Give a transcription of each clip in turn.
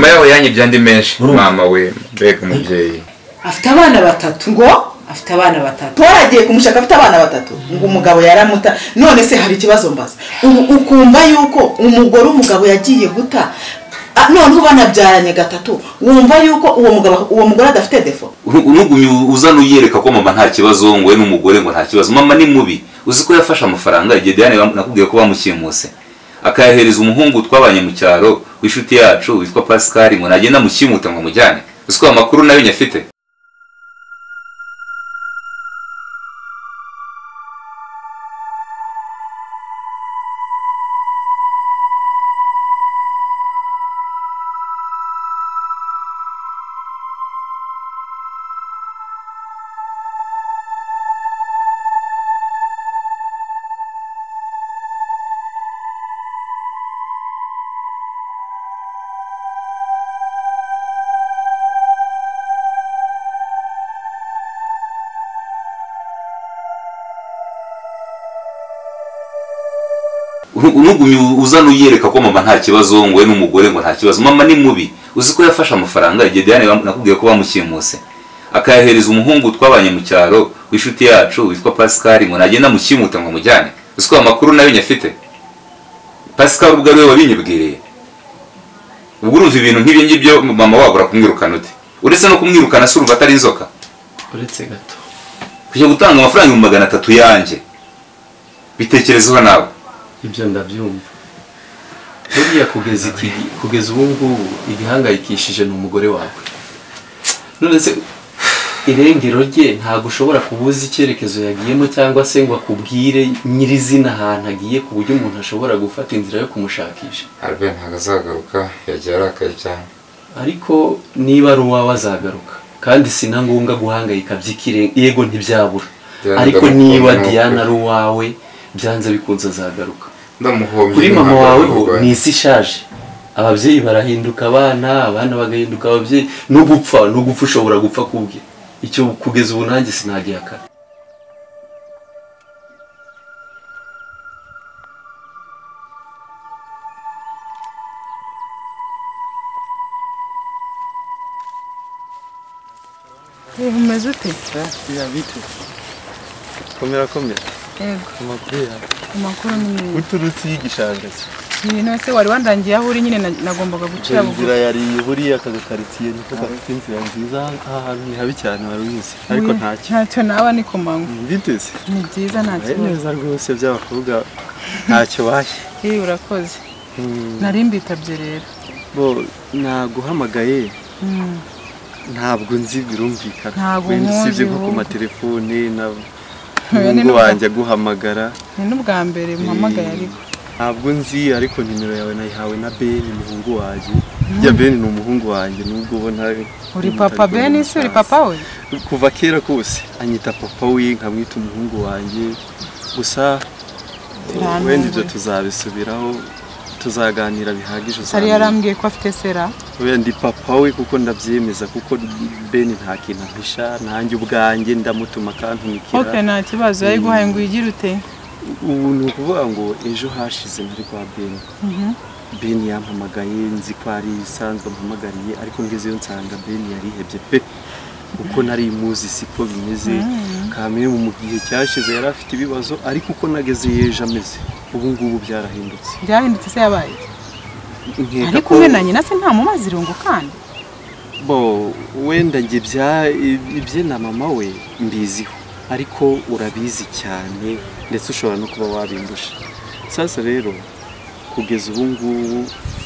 Mawe yanyibye andi menshi Mamawe mbega umubyeyi afite abana batatu ngo afite abana batatu twaragiye kumushaka afite abana batatu ngo umugabo yaramuta none se hari ikibazo mbaza ukumva yuko umugore umugabo yagiye guta none ubanabyaranye gatatu wumva yuko uwo mugore adafite defo unugumye uzana uyereka ko mama nta kibazo ngo we n'umugore ngo nta kibazo mama ni mubi uzi ko yafashe amafaranga igihe DIANE nakubwiye ko bamushyimuse akayahereza umuhungu twabanye mu cyaro w'inshuti yacu witwa Pascal ngo nagenda mukimuta ngo mujyane uzi ko amakuru nayo nyafite unugumye uzana uyereka ko mama nta kibazo ngo we n'umugore ngo nta kibazo mama ni mubi uzi ko yafashe amafaranga igihe DIANE nakubwiye ko bamushyimuse akayahereza umuhungu twabanye mu cyaro w'inshuti yacu witwa Pascal ngo nagenda mukimuta ngo mujyane uzi ko amakuru nayo nyafite Pascal ubwo ariwe wabinyibwiriye ubwo urumva ibintu nk'ibyo ngibyo mama wabura kumwirukana ute uretse no kumwirukana se urumva atari inzoka uretse gato kujya gutanga amafaranga 300 yanjye bitekerezeho nawe ibyo ndabyumva buriya kugeza ubu ngubu igihangayikishije n'umugore wawe none se irengero rye ntabwo ushobora kubuza icyerekezo yagiyemo cyangwa se ngo akubwire nyirizina ahantu agiye ku buryo umuntu ashobora gufata inzira yo kumushakisha ntabwo azagaruka yagiye arakaye cyane ariko niba ari uwawe azagaruka kandi sina ngombwa guhangayika by'ikirenga yego ntibyabura ariko niba DIANE ari uwawe byanze bikunze azagaruka kuri mama wawe ho ni isi ishaje ababyeyi barahinduka abana bagahinduka ababyeyi no gupfa ushobora gupfa kubwe icyo kugeza ubu nanjye sinagihakana umeze ute bite komera yego amakuru ni meza uturutse y'igishanga no se wari wandangiye aho uri nyine nagombaga gucira bugufi inzira yari buriya akagakaritsiye niko gafite inzira nziza ahantu ni habi cyane warubizi ariko ntacyo naba ni ku manywa biteze ni byiza ntacyo neza rwose by'abakobwa ntacyo bahe urakoze nari mbitabye rero bo naguhamagaye ntabwo nzi birumvikana usibye nko ku matelefone n'umuhungu wanjye aguhamagara ni n'ubwa mbere muhamagaye ariko ntabwo nzi ariko nimero yawe nayihawe na Ben umuhungu wanjye ya Ben ni umuhungu wanjye nubwo ubona uri papa Ben isi uri papa we kuva kera kose anyita papa we nkamwita umuhungu wanjye gusa wenda ibyo tuzabisubiraho tuzaganira bihagije sari yarambwiye ko afite sera we ndi papa we kuko ndabyemeza kuko Ben nta kintu ampisha nanjye ubwanjye ndamutuma kantumikira okay nta kibazo yayiguhaye ngo yigire ute ubu ni ukuvuga ngo ejo hashize muri kwa Ben Ben yampamagaye nzi ko ari isanzwe mpamagariye ariko ngezeyo nsanga Ben yarihebye pe uko nari muzi siko bimeze kamere mu gihe cyashize yari afite ibibazo ariko uko nageze yeje ameze ubu ngubu byarahindutse se yabaye ariko we na nyina se nta mumazi irungu kandi bo wenda nge ibye na mama we mbiziho ariko urabizi cyane ndetse ushobora no kuba wabindusha sasa rero kugeza ubu ngubu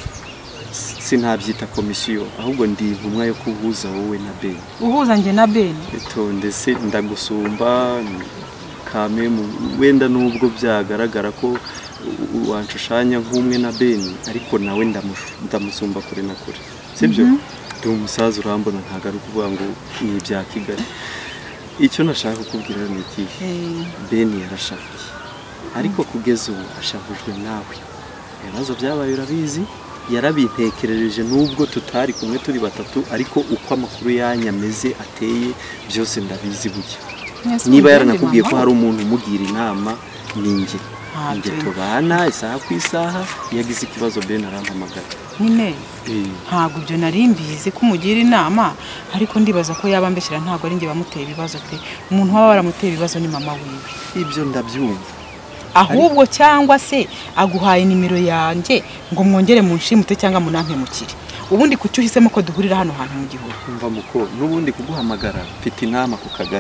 sinabyita komisiyo ahubwo ndi intumwa yo kuhuza wowe na Ben uhuza nge na Ben ndetse ndagusumba kame wenda nubwo byagaragara ko wanshushanya nk'umwe na Ben ariko nawe ndamusumba kure na kure sibyo ndi umusaza urambona ntago ari kuvuga ngo ni ibya Kigali icyo nashaka kukubwira ni iki Ben yarashavuye ariko kugeza ubu ashavujwe nawe ibibazo byabaye urabizi yarabintekerereje nubwo tutari kumwe turi batatu ariko uko amakuru yanyameze ateye byose ndabizi buke niba yaranakubwiye ko hari umuntu umugira inama ninjye njye tubana isaha ku isaha yagize ikibazo Ben arampamagara nyine ntabwo ibyo nari mbizi ko umugira inama ariko ndibaza ko yaba mbeshyira ntabwo ari njye bamuteye ibibazo pe umuntu waba waramuteye ibibazo ni mama wiwe ibyo ndabyumva ahubwo cyangwa se aguhaye nimero yanjye ngo mwongere mu nshimute cyangwa munampemukire ubundi kucyo uhisemo ko duhurira hano hantu mu gihugu umva muko nubundi kuguhamagara mfite inama ku kagari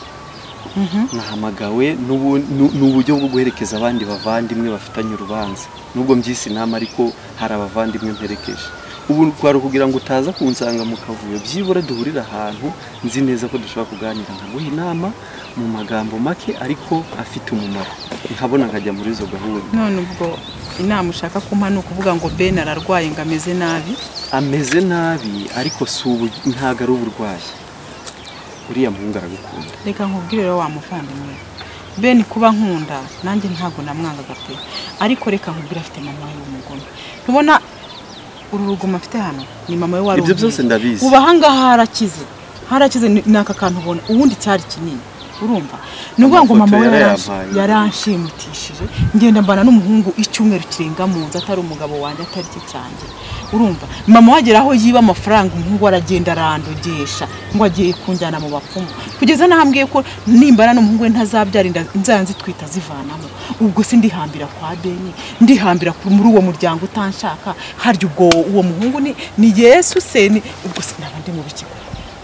nahamagawe n'uburyo bwo guherekeza abandi bavandimwe bafitanye urubanza nubwo mbyise inama ariko hari abavandimwe mperekeje ubu twari kugira ngo utaza kunsanga mu kavuyo byibura duhurira ahantu nzi neza ko dushobora kuganira nkaguha inama mu magambo make ariko afite umumaro nkabona nkajya muri izo gahunda none ubwo inama ushaka kumpa ni ukuvuga ngo Ben ararwaye ngo ameze nabi ariko si ubu ntago ari uburwayi uriya muhungu aragukunda reka nkubwire rero wa muvandimwe Ben kuba nkunda nanjye ntago namwangaga pe ariko reka nkubwire afite mama w'umugome ntubona uru rugomo afite hano ni mama we wari ibyo byose ndabizi uba hangaha harakize naka kantu ubona ubundi cyari kinini urumva nuvuga ngo mama we yaranshimutishije ngenda mbana n'umuhungu icyumweru kirenga mu nzu atari umugabo wanjye atari cyo cyanjye urumva mama wagera aho yiba amafaranga umuhungu aragenda arandogesha ngo agiye kunjyana mu bapfumu kugeza nahambwiye ko nimbana n'umuhungu we ntazabyara inzanzi twita zivanamo ubwo se ndihambira kwa Ben ndihambira muri uwo muryango utanshaka harya ubwo uwo muhungu ni Yesu se ni ubwo se nabandi mu bikiko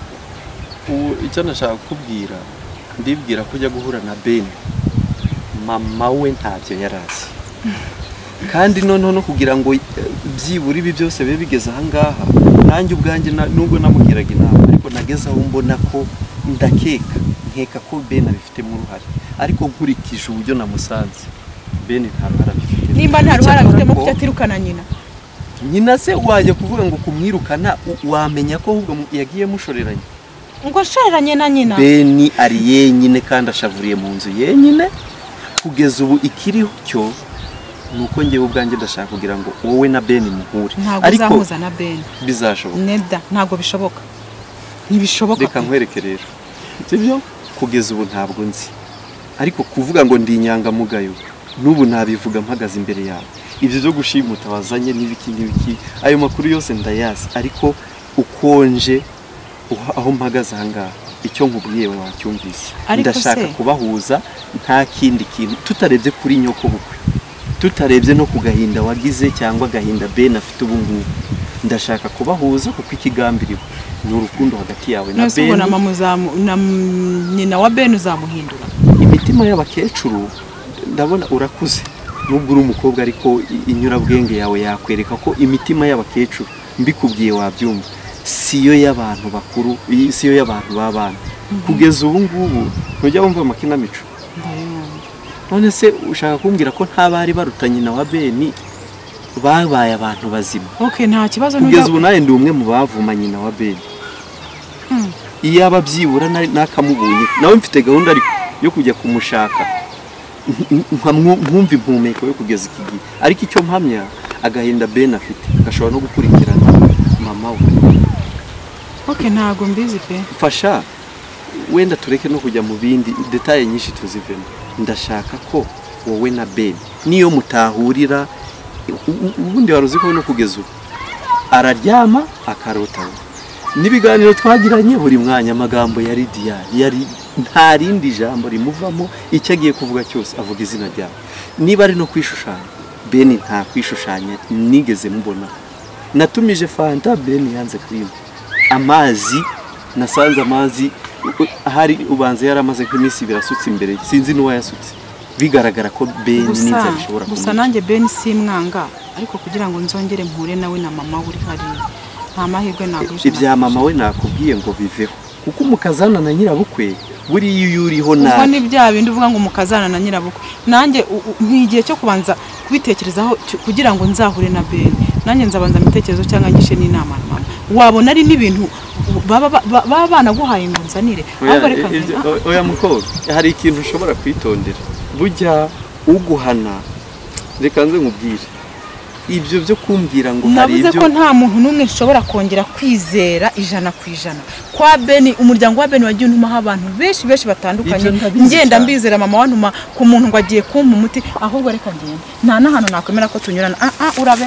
icyo nashaka kubwira ndibwira ko ujya guhura na Ben mama we ntabyo yarazi kandi noneho no kugira ngo byibura ibi byose bibe bigeze ahangaha nanjye ubwanjye nubwo namugiraga inama ariko nageze aho mbona ko nkeka ko Ben abifitemo uruhare ariko nkurikije uburyo namusanze Ben nta ruhare abifite nimba nta ruhare abifitemo kuko atirukana nyina se wajya kuvuga ngo kumwirukana wamenya ko ahubwo yagiye mushoreranye ngo ashoreranye na nyina Ben ari yenyine kandi ashavuriye mu nzu yenyine kugeza ubu ikiriho cyo nuko ngewe ubwanjye ndashaka kugira ngo wowe na Ben muhure ariko uzamuza na Ben bizashoboka neda ntago bishoboka ntibishoboka reka nkwereke rero sibyo kugeza ubu ntabwo nzi ariko kuvuga ngo ndi inyangamugayo n'ubu nabivuga mpagaze imbere yawe ibyo byo gushimuta wazanye n'ibiki ayo makuru yose ndayazi ariko ukonje aho mpagaze ahangaha icyo nkubwiye wacyumvise ndashaka kubahuza nta kindi kintu tutarebye kuri nyoko bukwe tutarebye no kugahinda wagize cyangwa gahinda Ben afite ubu ngubu ndashaka kubahuza kuko ikigambiriwe ni urukundo hagati yawe na Ben na nyina wa Ben uzamuhindura imitima y'abakecuru ndabona urakuze nubwo uri umukobwa ariko inyurabwenge yawe yakwereka ko imitima y'abakecuru mbikubwiye wabyumva siyo y'abantu bakuru siyo y'abantu babana kugeza ubu ngubu ntujya wumva amakinamico none se ushaka kumbwira ko ntabari barutanye na wa Ben babaye abantu bazima nta kibazo kugeza ubu nawe ndi umwe mu bavumanye na wa Ben iyo ababyibura nakamubonye nawe mfite gahunda ariko yo kujya kumushaka nkumva impumeko yo kugeza iki gihe ariko icyo mpamya agahinda Ben afite gashobora no gukurikirana mama we ntago mbizi pe fasha wenda tureke no kujya mu bindi detaye nyinshi tuzivemo ndashaka ko wowe na Ben niyo mutahurira ubundi waruzi ko no kugeza ubu araryama akarota n'ibiganiro twagiranye buri mwanya amagambo ya DIANE yari nta rindi jambo rimuvamo icyo agiye kuvuga cyose avuga izina ryawe niba ari no kwishushanya Ben nta kwishushanya nigeze mubona natumije fanta Ben yanze kwima amazi nasanze amazi hari ubanze yaramaze nk'iminsi birasutse imbere sinzi n'uwa yasutse bigaragara ko Ben n'inzara ishobora gusa nanjye Ben simwanga ariko kugira ngo nzongere mpure nawe na mama uri hari nta mahirwe nagusha ibya mama we nakubwiye ngo biveho kuko umukazana na nyirabukwe buri iyo uriho nabi ubwo ni bya bindi uvuga ngo umukazana na nyirabukwe nanjye nk'igihe cyo kubanza kubitekerezaho kugira ngo nzahure na Ben nanjye nzabanza mitekerezo cyangwa ngishe n'inama mama wabona ari n'ibintu baba banaguhaye ngo nzanire oya mukobwa hari ikintu ushobora kwitondera burya uguhana reka nze nkubwire ibyo byo kumbwira ngo hari navuze ibyo ko nta muntu n'umwe nshobora kongera kwizera 100%. Kwa Beni, umuryango wa Beni wagiye untumaho abantu benshi batandukanye, ngenda mbizera mama wantuma ku muntu ngo agiye kumpa umuti, ahubwo reka ngende nta n'ahantu nakwemera ko tunyurana. Urabe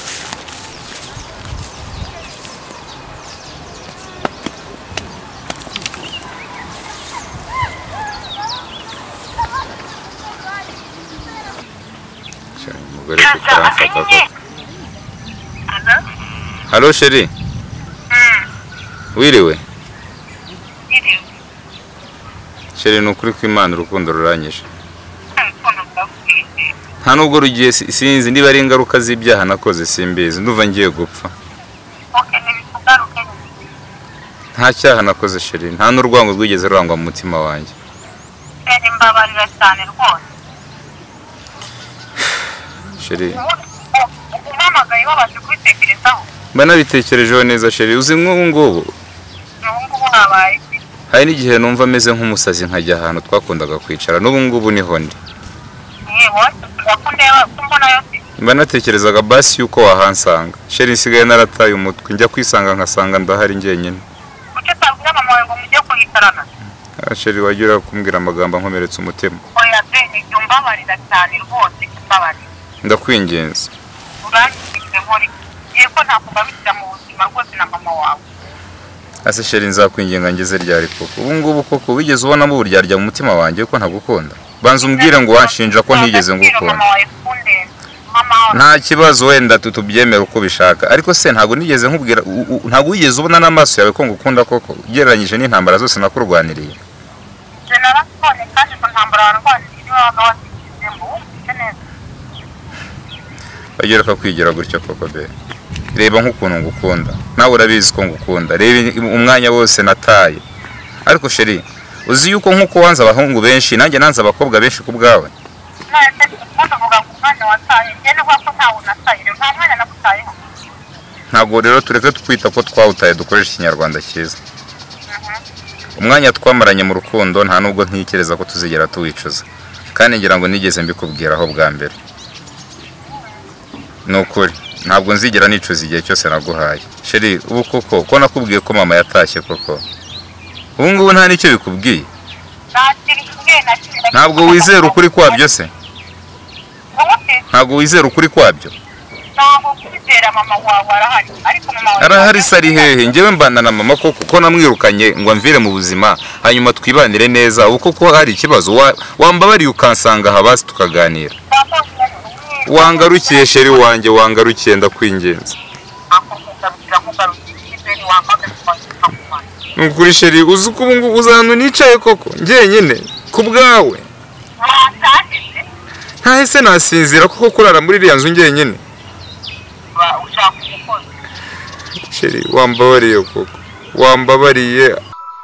Halo Sheri. Wiriwe. Sheri, nukuri ko Imana urukundo ruranyije. Nta nubwo rugiye, sinzi niba ari ingaruka z'ibyaha nakoze, simbizi, nduva ngiye gupfa. Nta cyaha nakoze Sheri, nta n'urwango rwigeze rurangwa mu mutima wanjye. Mbabarira cyane rwose. Sheri, umamagaye babashe kubitekerezaho. Banabitekerejeho neza Sheri, uzi nk'ubu ngubu habaye hari n'igihe numva ameze nk'umusazi nkajya ahantu twakundaga kwicara, n'ubu ngubu niho ndi. Banatekerezaga basi yuko wahansanga. Sheri, nsigaye narataye umutwe, njya kwisanga nkasanga ndahari njyenyine. Kuki utabwira mama wawe ngo mujye kuyicarana? Sheri, wagira kumbwira amagambo nkomeretsa umutima. Oya Beni, mbabarira cyane rwose, mbabarira. Ndakwingenza. Urangije muri yego ntakubabitira mu buzima rwose na mama wawe. Ase Sheri, nzakwingenga ngeze ryari koko? Ubu ngubu koko wigeze ubona mu buryarya mu mutima wanjye ko ntagukunda? Banza umbwire ngo wanshinja ko ntigeze ngukunda. Nta kibazo, wenda tutubyemera uko bishaka, ariko se ntago nigeze nkubwira, ntago wigeze ubona n'amaso yawe ko ngukunda koko ugereranyije n'intambara zose nakurwaniriye. Narabonye kandi ko ntambara warwaniriye wabaga wasizemo neza. Bagira ko kwigira gutyo koko be. Reba nk'ukuntu ngukunda, nawe urabizi ko ngukunda. Reba umwanya wose nataye. Ariko Sheri, uzi yuko nk'uko wanze abahungu benshi, nanjye nanze abakobwa benshi ku bwawe. Ntabwo rero tureke twita ko twawutaye, dukoresha ikinyarwanda cyiza. Umwanya twamaranye mu rukundo nta nubwo ntekereza ko tuzigera tuwicuza, kandi ngira ngo nigeze mbikubwiraho bwa mbere. Nukuri ntabwo nzigera nicuza igihe cyose naguhaye. Sheri, ubu koko ko nakubwiye ko mama yatashye koko, ubu ngubu nta nicyo bikubwiye? Ntabwo wizera ukuri kwabyo se? Ntabwo wizera ukuri kwabyo? Ntabwo kwizera mama wawe arahari, ariko mama wawe arahari sari hehe? Njyewe mbana na mama koko ko namwirukanye ngo amvire mu buzima, hanyuma twibanire neza. Ubu koko hari ikibazo, wambabariye ukansanga habasi tukaganira. Wangarukiye Sheri wanjye, wangarukiye, ndakwingenza. Nukuri Sheri, uzi ko ubu ngubu uzantu nicaye koko njyenyine ku bwawe? Ntahise nasinzira koko kurara muri iriya nzu njyenyine. Sheri, wambabariye koko, wambabariye.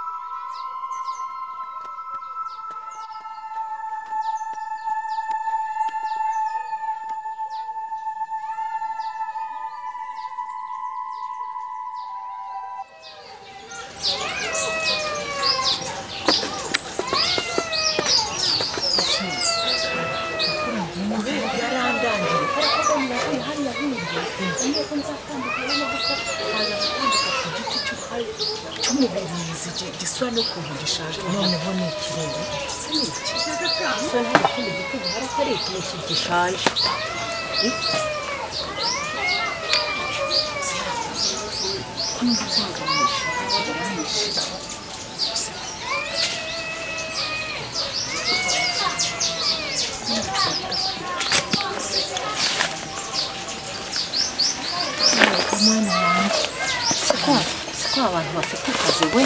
Siko abantu bafite akazi we.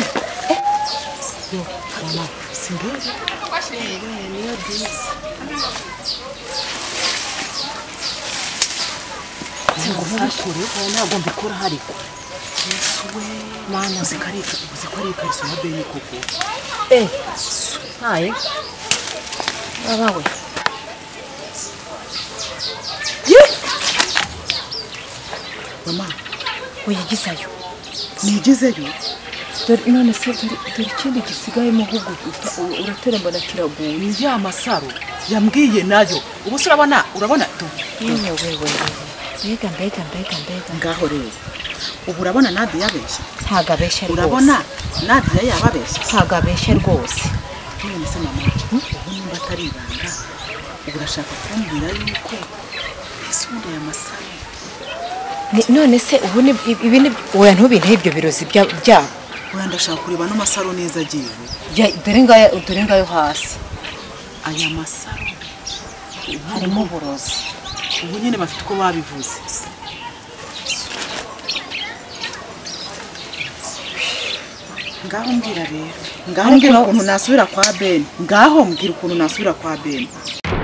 Mama, sindoje. Niyo disi. Singufashuri, ntabwo mbikora hariko. Yesu we, mana zikarika isoma Beni koko. Haye. Babawe. Mama, uyigizayo. Nigizeyo. None se dore ikindi gisigaye mu hugu uraterembana kiraguye. Njya amasaro yambwiye nayo. Ubu urabona tu. Wewe. mbega ngaho rero ubu urabona Nadia yabeshya ntago abeshya rwose urabona Nadia yababeshya ntago abeshya rwose none se mama ubu nimba atari ibanga ubu urashaka kumbwira yuko ese ubundi aya masaro none se ubu ibi ni oya ntubinteho ibyo birozi byabo oya ndashaka kureba n'amasaro neza agiye dore ngayo hasi aya masaro harimo uburozi ubu nyine bafite uko babivuze ngaho mbwira rero ngaho mbwira ukuntu nasubira kwa Ben ngaho mbwira ukuntu nasubira kwa Ben